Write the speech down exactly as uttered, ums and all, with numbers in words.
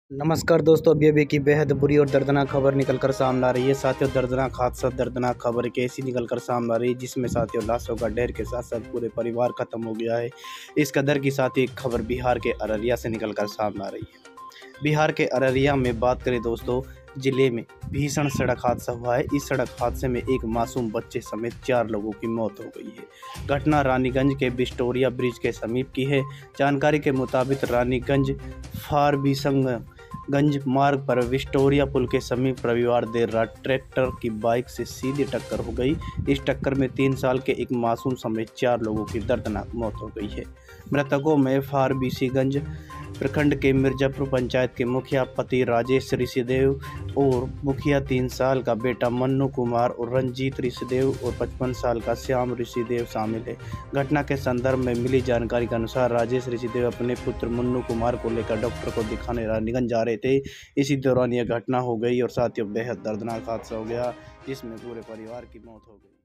नमस्कार दोस्तों, अभी अभी की बेहद बुरी और दर्दनाक खबर निकल कर सामने आ रही है। साथियों, दर्दनाक हादसा, दर्दनाक खबर एक ऐसी निकल कर सामने आ रही है जिसमें साथियों लाशों का ढेर के साथ साथ पूरे परिवार खत्म हो गया है। इस कदर की साथ ही एक खबर बिहार के अररिया से निकल कर सामने आ रही है। बिहार के अररिया में बात करें दोस्तों, जिले में भीषण सड़क हादसा हुआ है। इस सड़क हादसे में एक मासूम बच्चे समेत चार लोगों की मौत हो गई है। घटना रानीगंज के बिस्टोरिया ब्रिज के समीप की है। जानकारी के मुताबिक रानीगंज फारबिसंग गंज मार्ग पर विक्टोरिया पुल के समीप रविवार देर रात ट्रैक्टर की बाइक से सीधी टक्कर हो गई। इस टक्कर में तीन साल के एक मासूम समेत चार लोगों की दर्दनाक मौत हो गई है। मृतकों में फारबिसगंज प्रखंड के मिर्जापुर पंचायत के मुखिया पति राजेश ऋषिदेव और मुखिया तीन साल का बेटा मन्नू कुमार और रंजीत ऋषिदेव और पचपन साल का श्याम ऋषिदेव शामिल है। घटना के संदर्भ में मिली जानकारी के अनुसार राजेश ऋषिदेव अपने पुत्र मन्नू कुमार को लेकर डॉक्टर को दिखाने रानीगंज जा रहे थे। इसी दौरान यह घटना हो गई और साथियों बेहद दर्दनाक हादसा हो गया जिसमें पूरे परिवार की मौत हो गई।